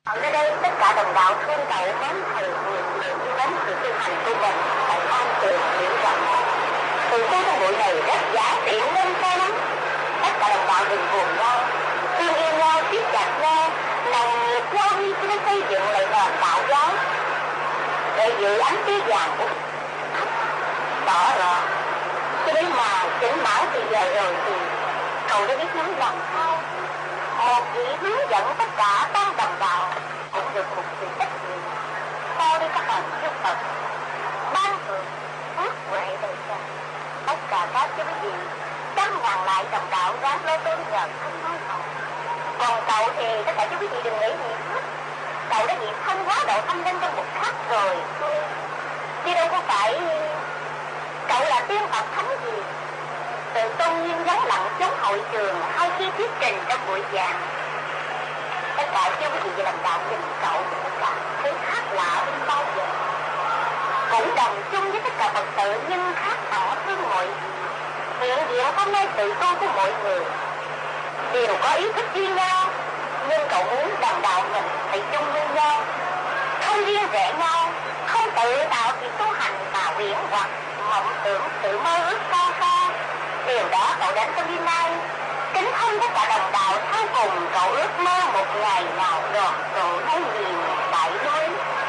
Nơi đây tất cả đồng đạo thương cậu mến thầy nguyện nguyện đi đến sự tu hành của mình tại an tường hiểu rằng từ khu trong buổi này rất giá tiện nên xe lắm. Tất cả đồng đạo đừng buồn nhau, thương yêu nhau, siết chặt nhau, nồng nhiệt nhau đi để xây dựng lại nền đạo giáo để giữ ánh tia vàng của rõ rồi. Cho đến mà chỉnh bảo thì giờ rồi thì cậu đã biết nắm lòng sao. Một vị hướng dẫn tất cả ban đồng đạo cũng được một sự trách nhiệm sau đi các hành giúp Phật ban thưởng phước huệ đời sau. Tất cả các quý vị trăm ngàn lại đồng đạo ráng lôi tôi nhờ không nói hậu. Còn cậu thì tất cả quý vị đừng nghĩ gì hết. Cậu đã diệt thân hóa độ tâm linh trong một khắc rồi, chứ đâu có phải cậu là tiên Phật thánh gì. Tự tôn nhiên vắng lặng chống hội trường hay khi thuyết trình trong buổi giảng. Tất cả quý vị và đồng đạo nhìn cậu cảm thấy khác lạ hơn bao giờ. Cũng đồng chung với tất cả Phật tử nhưng khác hẳn hơn mọi gì. Hiện diện hôm nay tự tôn của mọi người đều có ý thức riêng nhau, nhưng cậu muốn đồng đạo mình phải chung với nhau, không riêng rẽ nhau, không tự tạo việc tu hành mà huyễn hoặc mộng tưởng tự mơ ước cao xa. Điều đó cậu đến trong đêm nay kính thân tất cả đồng đạo sau cùng. Cậu ước mơ một ngày nào đoàn tụ nơi miền đại núi,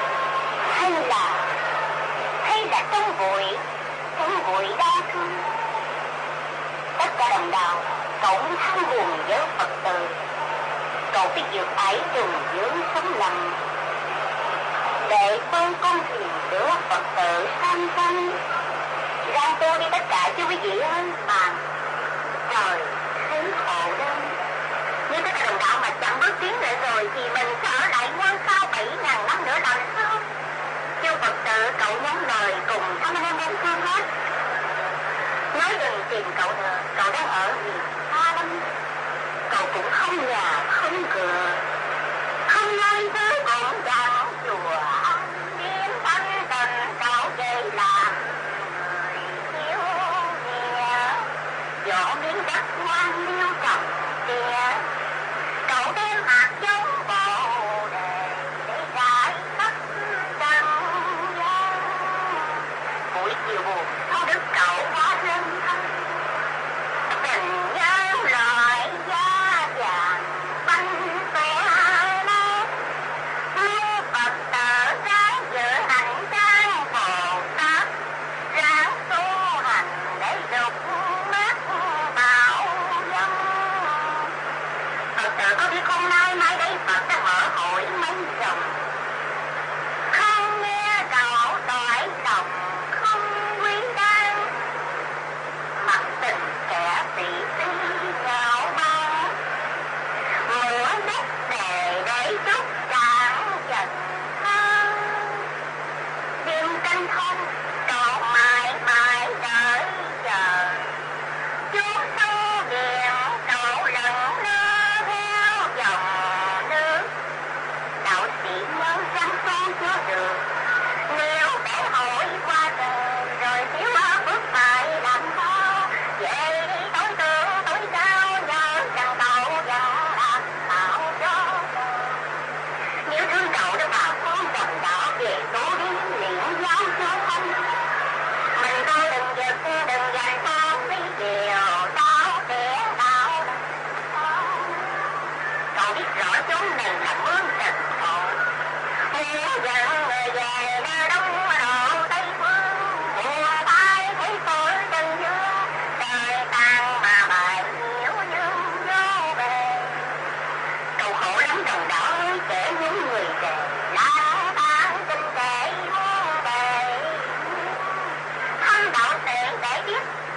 hay là trong bụi đau thương. Tất cả đồng đạo cậu muốn thăm buồn với Phật tử, cậu biết vượt ải trùng dưỡng sống lầm để phương con thuyền giữa Phật tử sang sanh. Rang tôi đi tất cả chứ quý vị ơi, bàn trời thấy khổ đơn. Như tất cả đồng đạo mà chẳng bước tiến lại rồi thì mình sẽ ở lại nguyên sau 7.000 năm nữa làm sao? Kêu Phật tử cậu nhắn lời cùng thăm anh em bốn phương hết. Nói đừng tìm cậu nữa, cậu đang ở miền xa lắm. Cậu cũng không nhà, không cửa, không nơi tới cũng chẳng chùa. Điên thanh tình cậu về làm dọn miếng đất ngoan liêu trồng kia. Cậu đem hạt giống bồ đề để rải khắp trần gian. Buổi chiều buồn thao đức cậu quá lên thân, tình nhân loại da vàng bánh xe nét. Nguyên Phật tử ráng giữ hành trang Bồ Tát, ráng tu hành để dục có biết hôm nay mai đây Phật đã mở hội mấy rồng. Không nghe cậu đòi lòng không quý đáng, mặt tình kẻ tỷ tí gạo bao. Mửa đất để chút càng dần hơn. Đêm canh không cậu mãi mãi đợi chờ. Chút tu điện cậu lần chưa được. Nếu để hỏi qua đời rồi thiếu bước phải làm sao? Về đi tối tương tối cao nhớ rằng cậu vẫn làm tạo cho đời. Nếu thương cậu đã vào con đồng đỏ về số đi liễn giáo chưa thân. Mình tôi đừng giật đừng dành con đi chiều đau kẻ đau. Cậu biết rõ chúng mình là mương trần khổ. Nếu dần người về nơi đông độ Tây Phương, mùa tai thấy tôi chân dương, đời tàn mà bài hiểu nhưng vô bề. Cậu khổ lắm đồng đạo ơi, kể những người về lang thang kinh tế muôn bề. Thăm đạo tệ để biết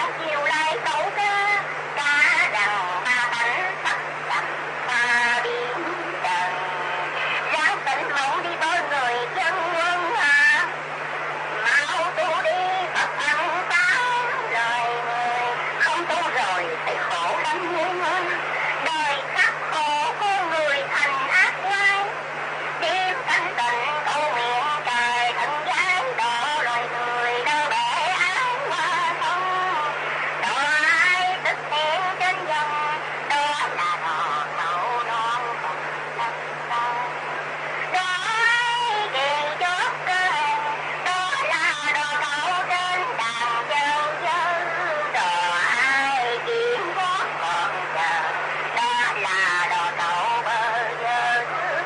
đang chiều lại câu ca ca rằng ma tánh sắc sạch ta biến trần ráng tỉnh mộng đi tôi người dân quân hà mau tu đi Phật ăn táo lời người không tu rồi phải khổ lắm muôn ơi đời khắc khổ con người thành ác quái đêm thanh tịnh câu miệng trời thân gái đỏ loài người đâu bể áo hoa thông đỏ ai tức tiếng trên dòng đó là đò tàu non còn đằng sau đó ai kỳ chốt cơ đó là đò tàu trên đàn dâu dơ đò ai kiếm gót còn chờ đó là đò tàu bơ vơ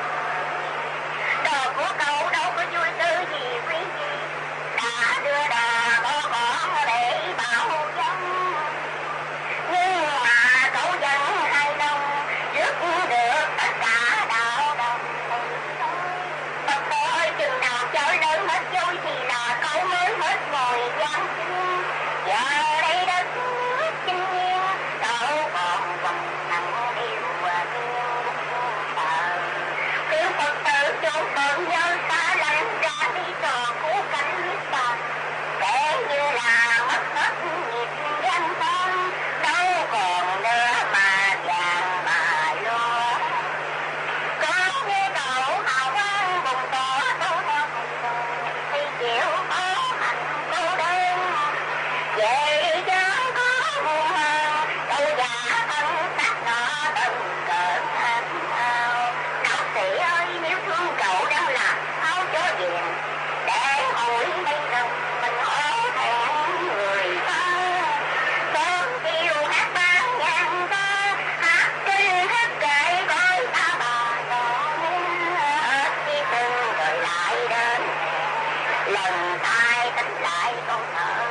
đò của cậu đâu có vui tư gì quý gì đã đưa đò có để bảo dân nhưng mà cậu vẫn hài lòng rước được tất cả đạo đồng Phật ơi chừng nào chơi lớn hết vui thì là cậu mới hết ngồi gian sinh giờ đây đất nước chinh nhiên cậu còn vòng nặng yêu thương sợ kêu Phật tử chốn cơn nhớ xa lạnh ra đi trò cứu cánh huyết tàn kể như là mất hết nghiệp danh tâm đâu còn nữa mà vàng mà lo có nghe cậu hào quang bùng tỏ tu theo thì chịu có hạnh cô đơn về chớ có buồn hơn đâu già thân xác nó từng cơn tham ao đạo sĩ ơi nếu thương cậu đang làm áo chó viền để hồi bây giờ mình hổ thẹn người ta con kêu hát ban ngàn ca hát kinh hát kệ coi ta bà đỏ hết khi từng đời lại đến lần tai tính lại con thở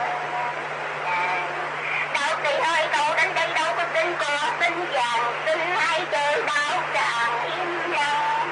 đạo sĩ ơi cậu đến đây đâu có xin cỏ xin vàng xin hai chơi đau tràng im lặng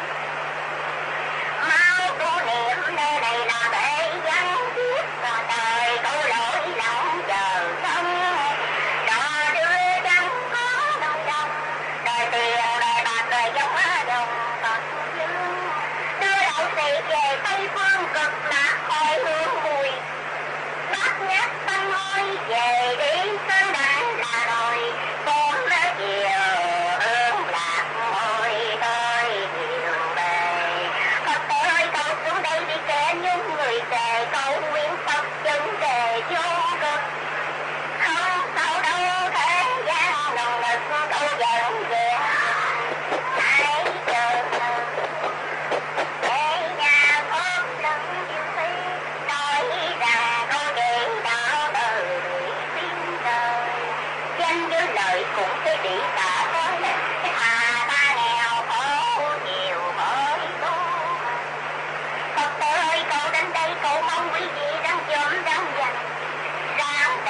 mau tu niệm nơi này là bể vắng thiết và đời câu lỗi lòng chờ không đò đưa chẳng có đâu đâu đời tiền đời bạc đời giống đồng còn dương đưa đạo sĩ về tây phương cực lạc khỏi hương mùi bát nhát tâm hôi về đi sơn đàn là rồi con đã chiều hương lạc môi tôi chiều về Phật tử ơi cậu xuống đây đi kể những người về cầu nguyện Phật chân về vô cực không sao đâu thế gian nồng nực câu dẫn về hãy chờ để nhà pháp lẫn yêu phi nói rằng câu chuyện đạo đời tin đời danh với lời cũng cái đi cả nói à ta nghèo khổ nhiều bởi tu Phật tử ơi cậu đến đây cậu mong quý vị đang chớm đang dành ráng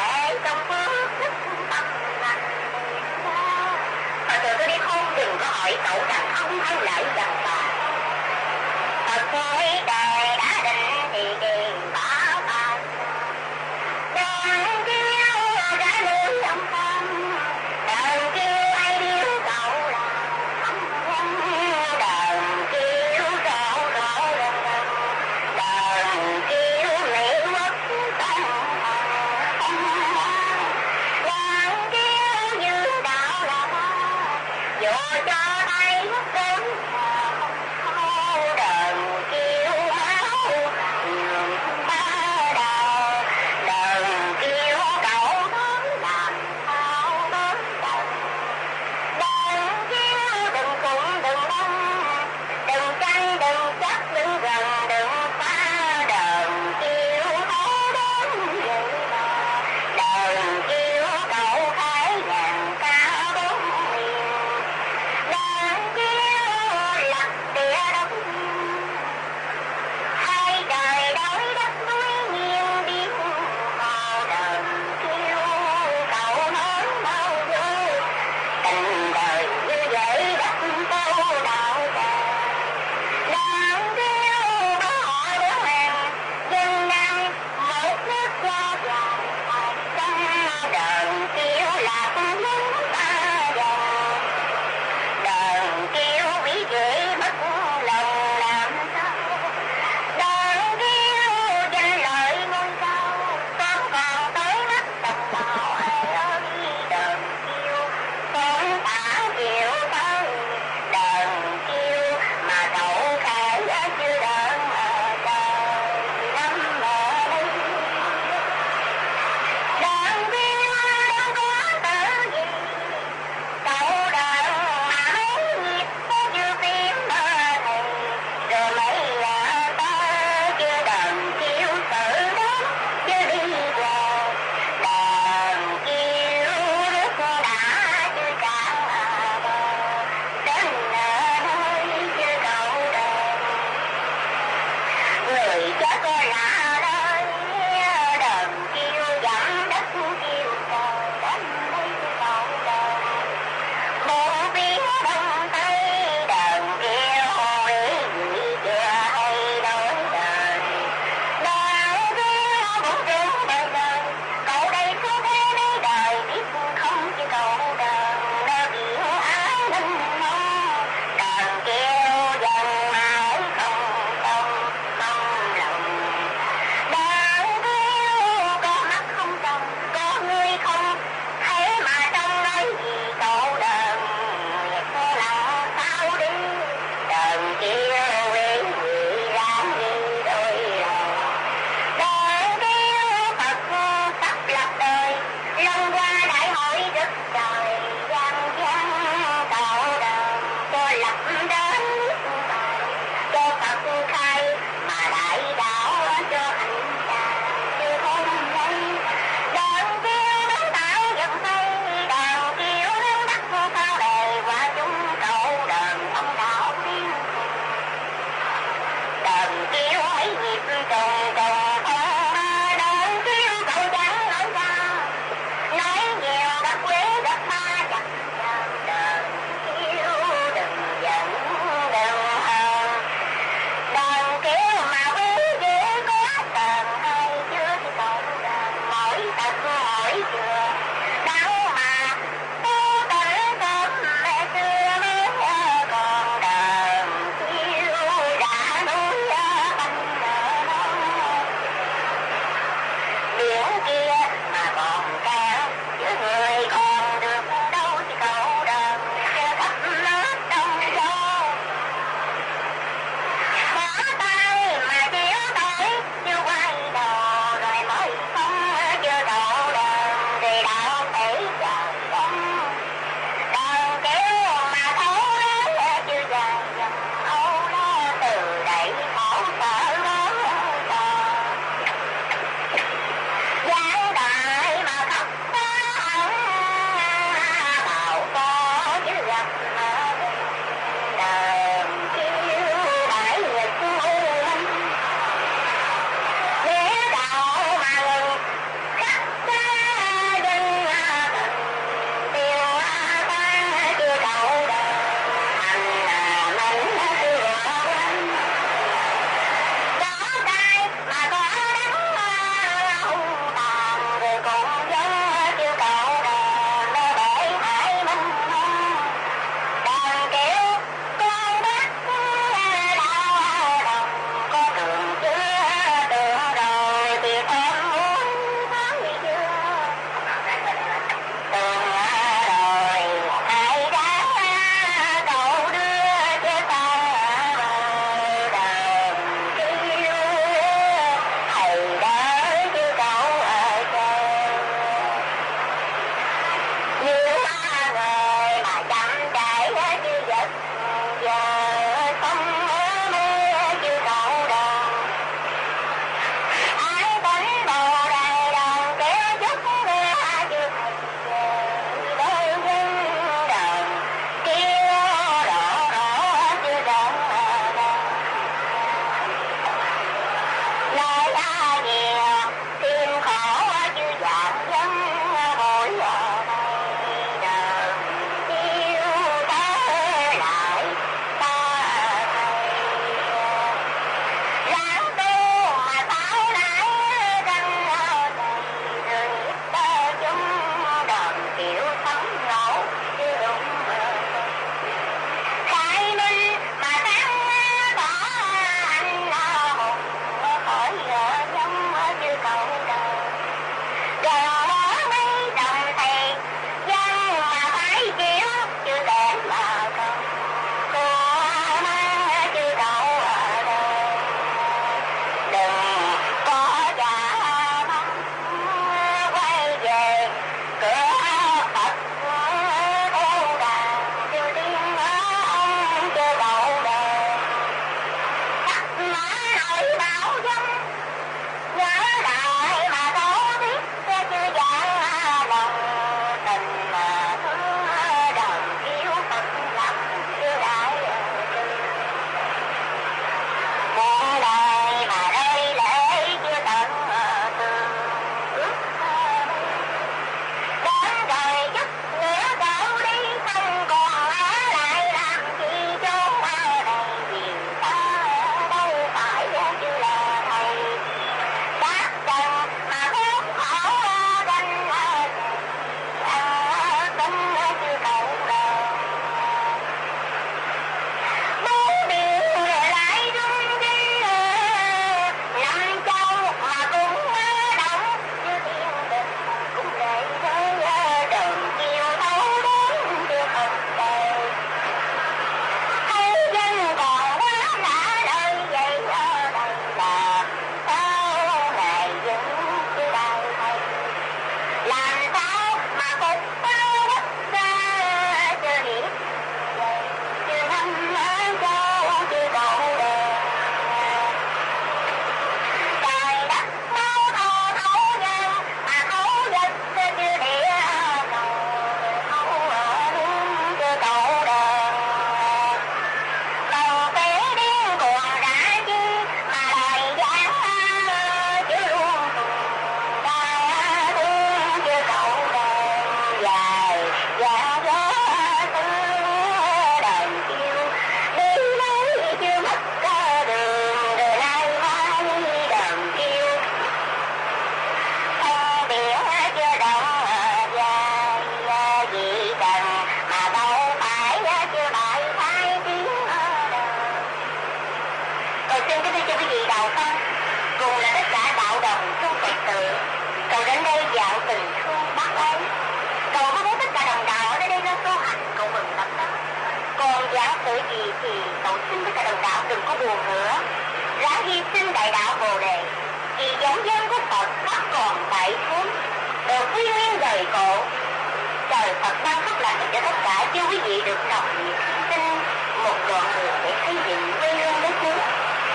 dạng tình thương bác ấy. Cậu có thấy tất cả đồng đạo ở đây nó tu hành, cậu mừng lắm đó. Còn giả sử gì thì cậu xin tất cả đồng đạo đừng có buồn nữa, ráng hy sinh đại đạo Bồ Đề, vì giống dân của Phật vẫn còn tại thế, đều quy nguyên đời cộ. Trời Phật ban phúc lành cho tất cả, cho quý vị được đọc việc hy sinh một đoạn đường để xây dựng quê hương đất nước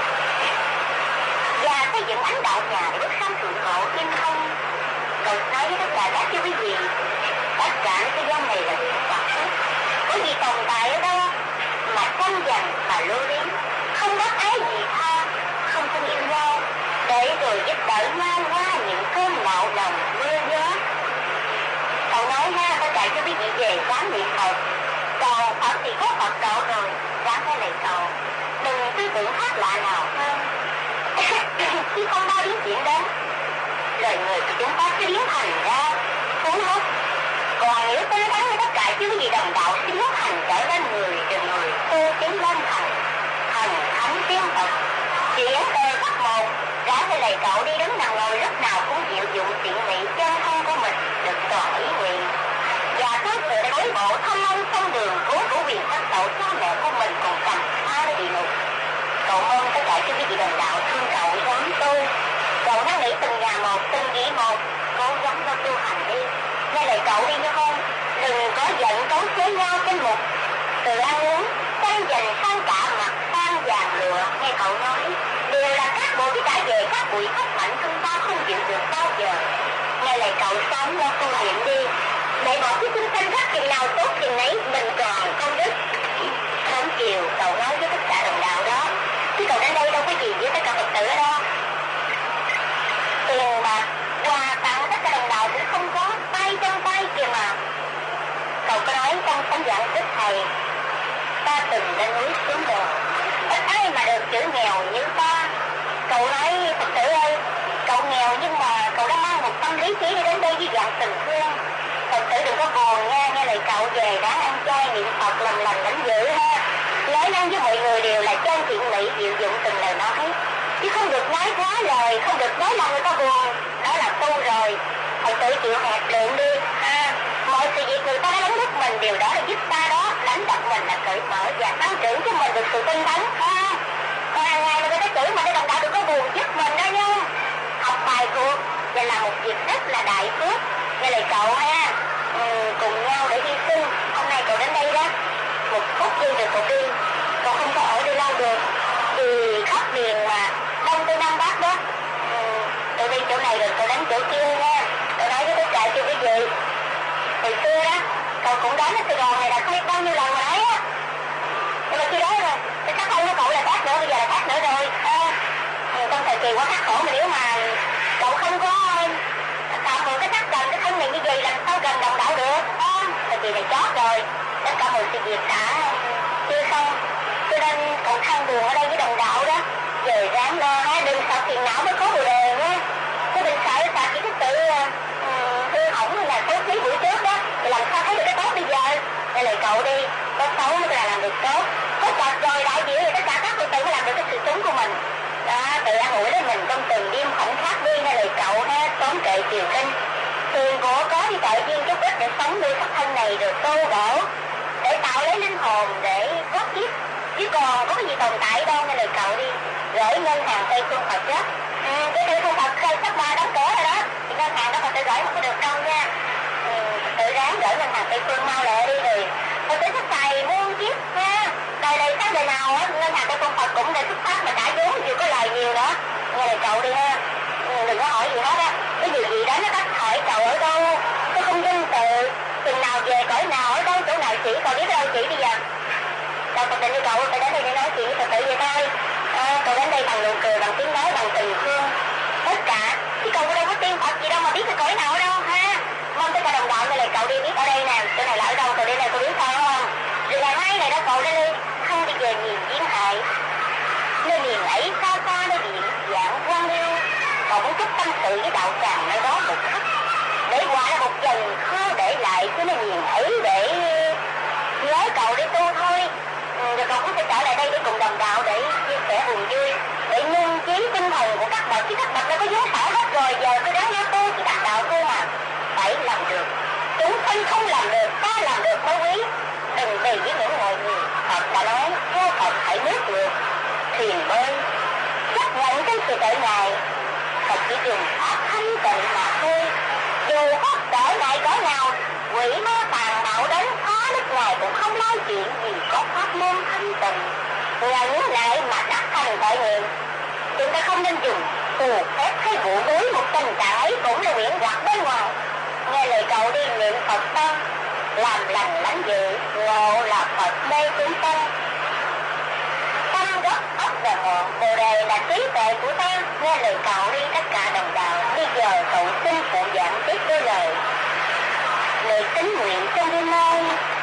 và xây dựng ánh đạo nhà để bước sang thượng ngộ thiên không. Cậu nói với tất cả các quý vị, tất cả thế gian này là sự Phật hết, có gì tồn tại ở đâu mà tranh giành mà lưu luyến, không đắc ái gì tha, không thân yêu nhau, để rồi giúp đỡ nhau qua những cơn bão lòng mưa gió. Cậu nói ha, tất cả cho quý vị về quán niệm Phật, còn Phật thì có Phật cậu rồi, dám theo lời cậu, đừng tư tưởng khác lạ nào hơn. Khi không bao biến chuyện đến, lời người của chúng ta sẽ biến thành ra cuốn hút. Còn nếu tinh tấn với tất cả chứ gì đồng đạo sẽ biến thành trở nên người từ người tu tiến lên thành thánh tiếng Phật. Chuyển từ cấp một, ráng với lời cậu đi đứng nằm ngồi lúc nào cũng chịu dụng tiện nghị chân thân của mình được toàn ý nguyện. Và cứ sự đối bộ thâm ân sông đường cứu của quyền thất tội cha mẹ của mình còn cầm tha để địa ngục. Cậu mong tất cả chứ quý vị đồng đạo thương cậu giống tôi. Cậu năn nỉ từng nhà một, từng vị một, cố gắng lo tu hành đi. Nghe lời cậu đi nha con, đừng có giận cấu xé nhau trên mục. Từ ăn uống, sang dành sang cả mặt, sang vàng lựa, nghe cậu nói, đều là các bộ cái trả về các bụi khóc mạnh chúng ta không chịu được bao giờ. Nghe lời cậu sớm lo tu luyện đi, để bỏ cái chúng sanh rất chừng nào tốt chừng ấy, mình còn công đức. Sớm chiều, cậu nói với tất cả đồng đạo đó, chứ cậu đến đây đâu có gì với tất cả Phật tử ở đó. Tiền bạc, quà tặng tất cả đồng đạo cũng không có, tay trong tay kìa mà. Cậu có nói trong tấm giảng đức thầy, ta từng lên núi xuống bờ, ít ai mà được chữ nghèo như ta. Cậu nói Phật tử ơi, cậu nghèo nhưng mà cậu đã mang một tâm lý trí đi đến đây với dạng tình thương. Phật tử đừng có buồn nha, nghe lời cậu về đã ăn chay niệm Phật làm lành đánh dữ ha. Nói năng với mọi người đều là chân thiện mỹ, diệu dụng từng lời nói, chứ không được nói quá lời, không được nói làm người ta buồn, đó là tu rồi. Phật tử chịu hẹp lượng đi ha. Mọi sự việc người ta đã đánh thức mình, điều đó là giúp ta đó, đánh đập mình là cởi mở và tăng trưởng cho mình được sự tinh tấn ha. Còn hàng ngày là người ta chửi mình để đồng đạo đừng có buồn giúp mình đó nha. Học bài cuộc và là một việc rất là đại phước, nghe lời cậu ha. Cùng nhau để hy sinh. Hôm nay cậu đến đây đó, một phút giây được cậu đi, cậu không có ở đây lâu được, vì khắp miền mà Đông Tây Nam Bắc đó. Cậu đi chỗ này rồi cậu đến chỗ kia nha. Cậu nói với tất cả cho quý vị, hồi xưa đó cậu cũng đến ở Sài Gòn này là không biết bao nhiêu lần mà nói á, nhưng mà khi đó rồi cái sắc thân của cậu là khác nữa, bây giờ là khác nữa rồi. Trong thời kỳ quá khắc khổ mà nếu mà cậu không có tạo một cái sắc trần cái thân này như vậy làm sao gần đồng đạo được. Thời kỳ này chót rồi, tất cả mọi sự việc đã chưa xong, cho nên cậu than buồn ở đây với đồng đạo đó. Giờ ráng lo ha, đừng sợ phiền não mới có Bồ Đề nha. Chứ đừng sợ chỉ cái tự hư hỏng hay là xấu xí buổi trước đó, thì làm sao thấy được cái tốt bây giờ. Đây lời cậu đi, có xấu mới là làm được tốt, có Phật rồi đại biểu thì tất cả các Phật tử mới làm được cái sự sống của mình. Đó, tự an ủi đến mình trong từng đêm khoảnh khắc đi, nghe lời cậu ha, tóm kệ chiều kinh. Thường của có đi tội duyên chút ít để sống nuôi sắc thân này rồi tô bổ, để tạo lấy linh hồn để có kiếp, chứ còn có cái gì tồn tại đâu. Nghe lời cậu đi, gửi ngân hàng Tây Phương Phật đó. Cái Tây Phương Phật khai sắp 3 đóng cửa rồi đó, thì ngân hàng đó Phật tử gửi không có được đâu nha. Tự ráng gửi ngân hàng Tây Phương mau lẹ đi rồi Phật tử xuất xài muôn kiếp ha. Đời này sang đời nào á, ngân hàng Tây Phương Phật cũng để xuất phát mà trả vốn chưa có lời nhiều nữa. Nghe lời cậu đi ha. Đừng có hỏi gì hết á, cái gì đó nó cách hỏi cậu ở đâu, tôi không tin tự chừng nào về cõi nào ở đâu chỗ nào chỉ, cậu biết đâu chỉ bây giờ. Đâu Phật định như cậu phải đến đây để nói chuyện với Phật tử vậy thôi. Cậu đến đây bằng nụ cười, bằng tiếng nói, bằng tình thương tất cả, chứ cậu đâu có tin Phật gì đâu mà biết cái cõi nào ở đâu ha. Mong tất cả đồng đạo này cậu đi biết ở đây nè, chỗ này là ở đâu, cậu đi này cậu biết sao không. Rồi ngày mai này đó cậu đi không đi về miền Duyên Hải, nơi miền ấy xa xa nơi biển dạng quang lưu. Cậu muốn chút tâm sự với đạo tràng nơi đó một khắc, để qua ra một dần khô để lại cái miền ấy để nhớ cậu đi tu thôi. Rồi cậu cũng sẽ trở lại đây để cùng đồng đạo để chia sẻ buồn vui, để nhân trí tinh thần của các bậc, chứ các bậc đã có vốn sở hết rồi, giờ tôi đáng nhớ tu chỉ đạt đạo thôi mà. Anh không làm được, ta làm được mới quý. Đừng vì với những người gì. Phật đã nói, theo Phật hãy bước ngược, thuyền bơi, chấp nhận trên sự tự ngài. Phật chỉ dùng pháp thanh tịnh mà thôi. Dù có cỡ ngại cỡ nào, quỷ ma tàn bạo đến phá nước ngoài cũng không nói chuyện gì có pháp môn thanh tịnh. Ngẩn lại mà đắc thành tội nghiệp. Chúng ta không nên dùng phù phép hay vụ đối một tình trạng ấy cũng là miễn hoặc bên ngoài. Nghe lời cậu đi niệm Phật ta, làm lành lãnh dự, ngộ là Phật mê chúng ta. Tâm gốc ốc và ngọn Bồ đề là trí tuệ của ta. Nghe lời cậu đi tất cả đồng đạo. Bây giờ cậu xin phụ giảng tiếp đôi lời tín nguyện trong đêm nay.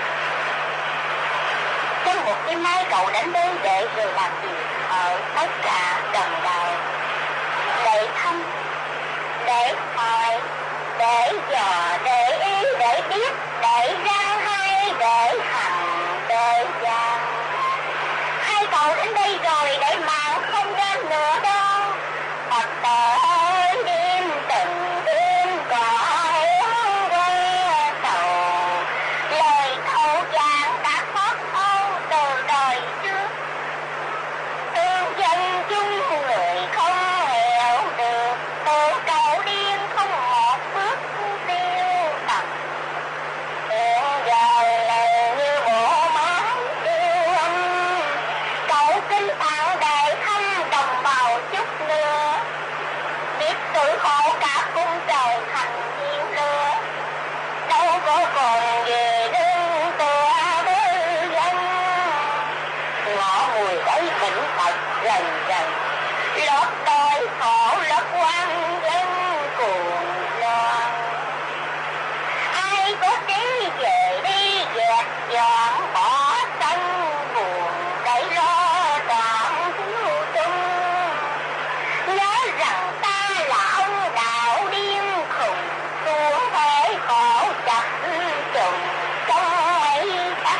Trong một đêm nay cậu đến đây để rồi làm gì ở tất cả đồng đạo? Để thăm, để hỏi, để dò, để ý, để biết, để răng hay, để hành, để gian. Hai cậu đến đây rồi để mạng không đến nữa đâu. Phật tới đêm từng đêm cõi qua sầu. Lời thâu giảng đã phát âu từ đời trước. Thương dân chung người không hiểu được. Từ cậu điên không một bước tiêu tầm. Hiện giờ này như bộ máy yêu anh. Cậu kinh tặng để thăm đồng bào chút nữa. Biết sự khổ cả cung trời thành thiên lửa. Đâu có còn về đứng tựa với dân. Ngõ mùi ấy bệnh tật rần rần. Lót đôi khổ lót quan dân cuồng loạn. Ai có trí về đi dẹp dọn bỏ sân buồn để lo trọn thiếu chung. Nhớ rằng ta là ông đạo điên khùng xuống thế khổ chặt trùng trong mấy cách.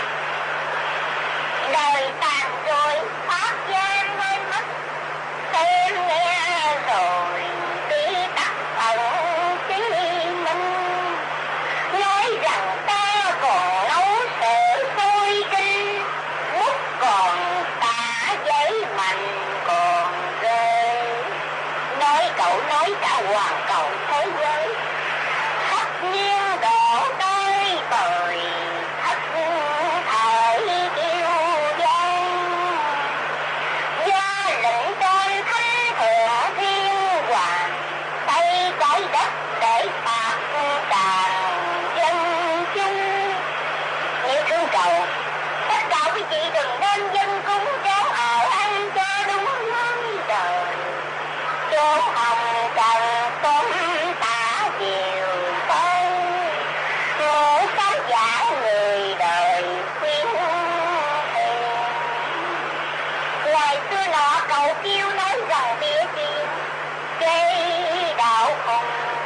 Đời tàn rồi phát gian hơi mất. Xem nghe rồi tí tắc ẩn chí minh. Nói rằng ta còn nấu sợ sôi kinh. Bút còn tả giấy mạnh còn rơi. Nói cậu nói cả hoàn cầu thế giới. Khắp nhiên đổ tới bời. Thất thời kêu dân. Gia lệnh trên thánh thượng thiên hoàng. Tay trái đất để phạt tràn dân chung. Nếu thương cậu, tất cả quý vị đừng nên dân cúng kéo ở ăn cho đúng lối đời. Chốn hồng trần tôm tả chiều tới. Ngũ pháp giả người đời khuyên thề. Ngày xưa nọ cậu kêu nói rằng bia tiền gây đạo khùng.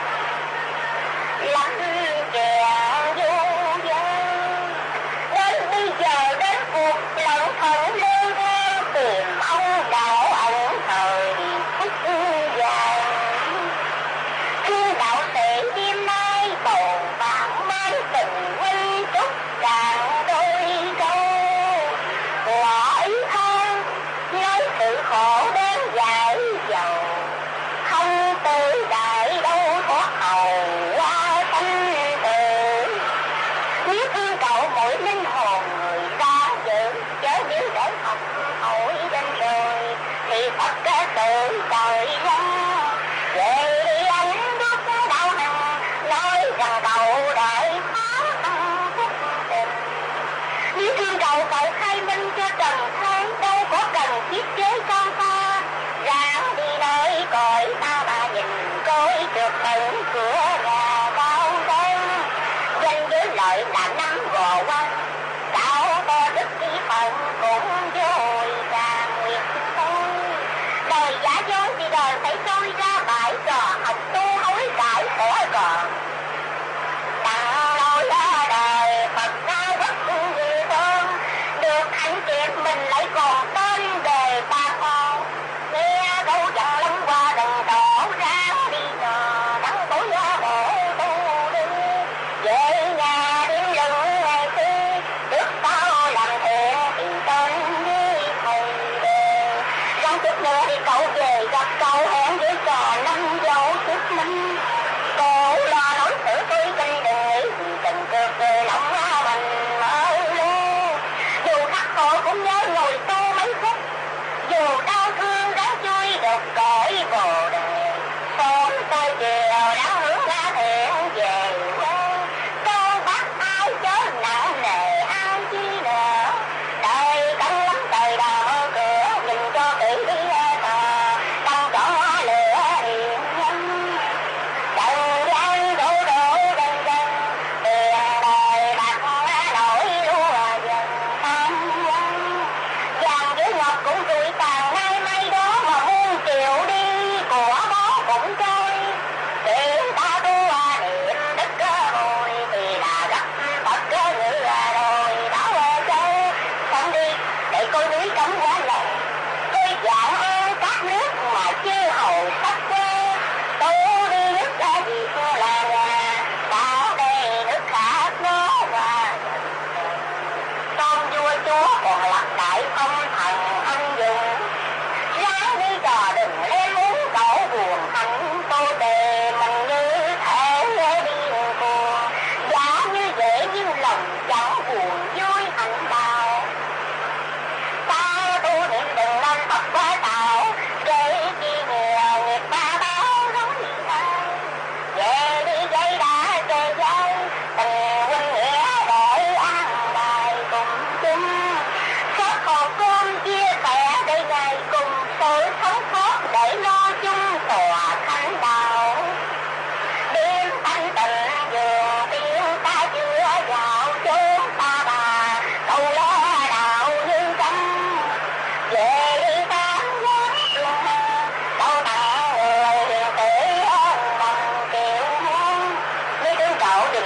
Lắm kẻ vô dân. Đến bây giờ đến cuộc lận thận lê gan. Tìm ông đạo ẩn thời phút dài. Thương đạo sĩ đêm nay bầu vàng mai tình huynh trúc càng đôi câu. Ngõ ý hơn nói sự khổ đến giải dầu. Không tới đại đâu thoát hầu qua tâm tử. Nếu thương cậu mỗi linh hồn người ra giữ. Chớ biết để học hỏi đến rồi. Thì Phật kế tự trời ra. Về đi anh đốt đạo hằng. Nói rằng cậu đại phá ăn phúc tình. Nếu thương cậu cậu khai minh cho trần thế. Đâu có cần thiết chế con ta. Ráng đi nơi cõi ta bà nhìn coi được tận cửa nhà cao tên. Danh với lợi là năm gò quan. Đạo to đức khí phận cũng dối càng nguyệt thôi. Đời giả dối thì đời phải trôi ra bãi trò học tu hối cải khổ còn.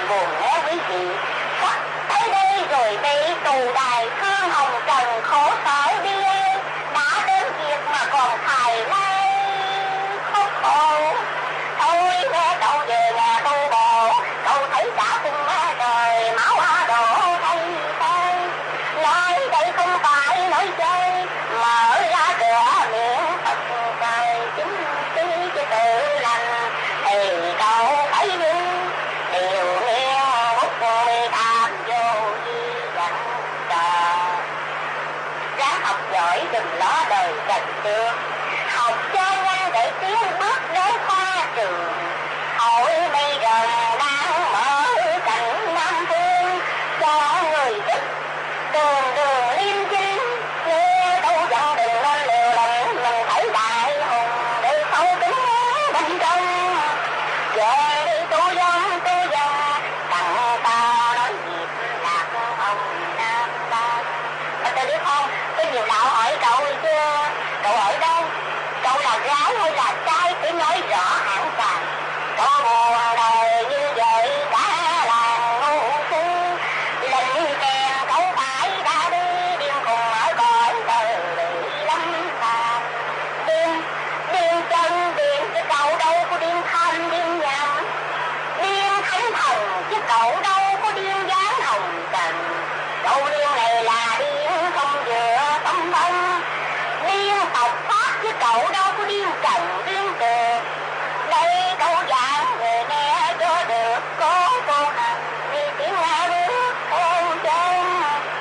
buồn nghe quý vị. Sắp tới đây rồi bị tù đài thương hồng trần khổ sở đi, đã đến việc mà còn thầy nay khốn khổ. Thôi nghe cậu về nhà tu bồ, cậu thấy đã cùng đời máu đổ thay tay. Nói đây không phải nói chơi, mở ra cửa miệng Phật trời chính trí chứ tự lành. Thì cậu thấy đúng điều nghiêng bút môi tham vô di dặn trò. Ráng học giỏi đừng lo đời trần trương, học cho nhanh để tiến bước đến khoa trường. Hội bây giờ đang mở cảnh Nam Phương cho người thích đường đường liêm chính. Nghe câu giọng đừng nên liều lĩnh, mình thấy đại hùng để sâu kính bên trong. Về đi tu dân tặng ta nói dịp lạc ông Nam ta. Tôi biết không, có nhiều đạo hỏi cậu chưa, cậu ở đâu, cậu là gái hay là trai, cứ nói rõ hẳn vào. Có buồn đời như vậy cả làng ngu si, lệnh kèm cậu phải đã đi điên cùng ở cõi đời bị lắm tàn. Điên chân điên chứ cậu đâu có điên thanh điên nhầm, điên thánh thần chứ cậu đâu có điên dáng hồng trần. Cậu điên này là điên không vừa tâm thân, điên tộc pháp chứ cậu đâu có điên trần điên cường. Đây câu giảng người nghe cho được cố cô hành, vì tiếng nghe bước hôn chân.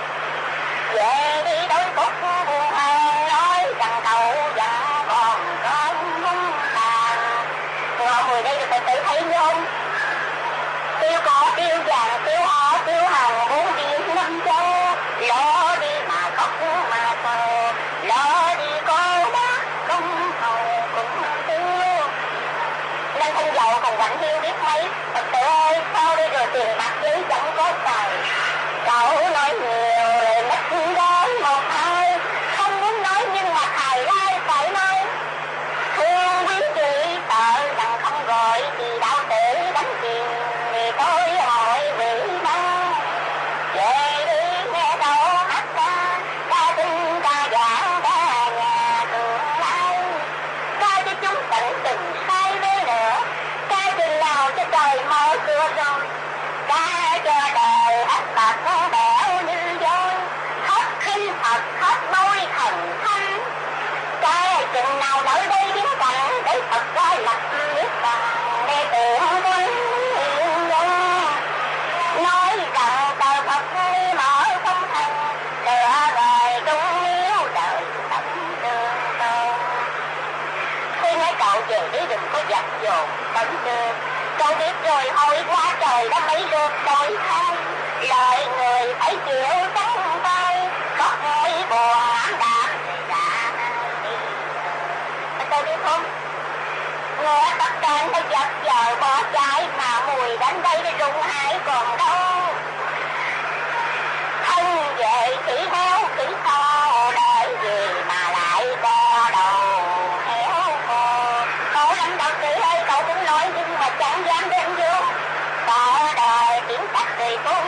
Về đi đôi phút buồn hơn, nói rằng cậu vẫn còn cơn hung tàn. Mọi người đây được tự thấy không? Tiêu có tiêu vàng, tiêu họ, tiêu hồng, bốn biển năm châu. Lỡ đi mà khóc mà sầu, lỡ đi có bác công hầu cũng tiêu. Nên không giàu còn quạnh hiu biết mấy. Phật tử ơi, sao đi rồi tiền bạc giấy chẳng có xài. Cậu nói nhiều rồi mất đến một hai, không muốn nói nhưng mà thầy lai phải nói. Thương quý chị sợ rằng không gọi thì đạo tử đánh tiền, thì tôi hỏi vị ba. Về đi nghe đâu hát ca tinh ca giảng ca nhà tương lai. Ca cho chúng tận tình say với nữa, ca chừng nào cho trời mở cửa rồi. Ca cho đời ách bạc nó bẻo như voi, hết khinh Phật hết bôi thần thanh. Ca chừng nào nơi đây biến cảnh để Phật ra lập niết bàn, để tượng quân yên dân. Nói rằng tờ Phật đi mở không thành, lửa đời trung yếu đời tận tương tôn. Khi nói cậu về đi đừng có giặt dồn tận tương. Cậu biết rồi hồi qua trời đã mấy lượt đổi thay, lời người phải chịu trắng tay. Khóc mấy buồn ảm đạm thì đã đi. Tôi biết không? Nghe tất cả nó giật giờ bỏ chạy mà mùi đến đây để rung hãi còn đâu. Thân về chỉ héo chỉ to, để gì mà lại co đầu héo khô. Khổ lắm đạo sĩ ơi, cậu cũng nói nhưng mà chẳng dám đến vô. Sợ đời kiểm soát người cố